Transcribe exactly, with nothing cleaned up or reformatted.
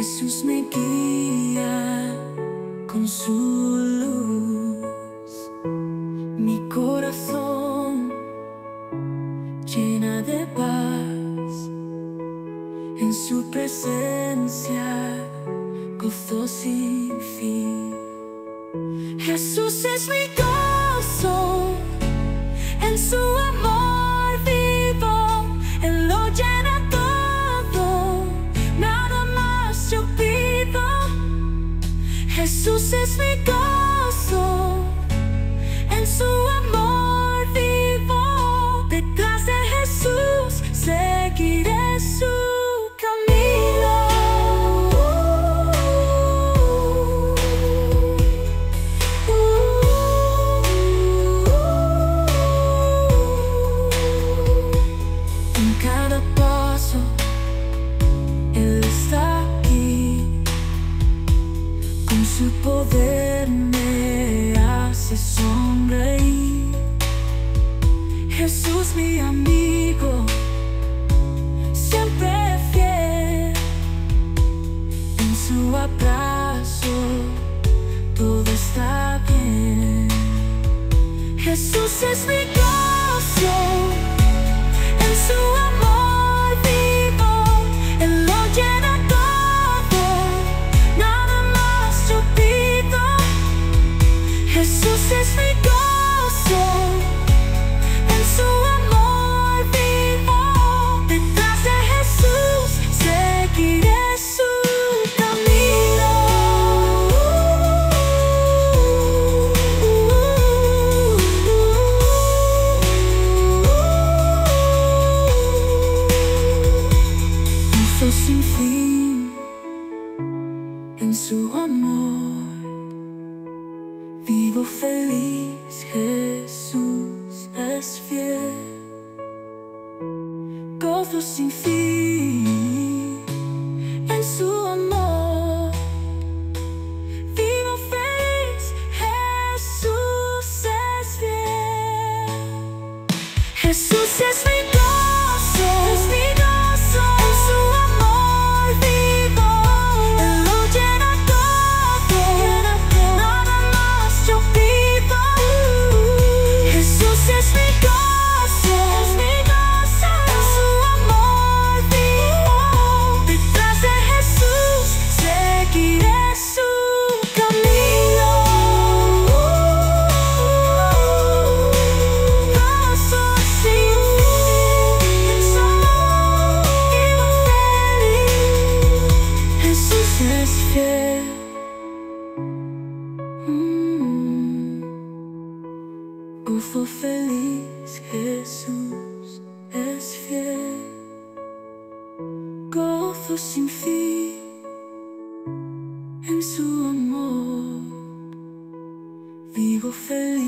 Jesús me guía con su luz, mi corazón llena de paz. En su presencia gozo sin fin. Jesús es mi gozo, en su amor vivo, Él lo llena todo, nada más yo pido. Jesús es mi gozo, en su amor vivo, detrás de Jesús seguiré su camino. En cada paso Él está aquí, con su poder me hace sonreír. Jesús mi amigo, siempre fiel, en su abrazo todo está bien. Jesús es mi gozo, en su amor vivo, Él lo llena todo, nada más yo pido. Jesús es mi gozo, en su amor vivo, detrás de Jesús seguiré su camino. Gozo sin fin en su amor, vivo feliz, Jesús es fiel. Gozo sin fin en su amor, vivo feliz, Jesús es fiel. Jesús es mi gozo, es mi gozo, en su amor vivo, Él lo llena todo, nada más yo pido. Jesús es mi gozo, es mi gozo, en su amor vivo, detrás de Jesús seguiré su camino. Gozo sin fin en su amor, vivo feliz, Jesús es fiel. Mm. Gozo feliz, Jesús es fiel. Gozo sin fin en su amor, vivo feliz.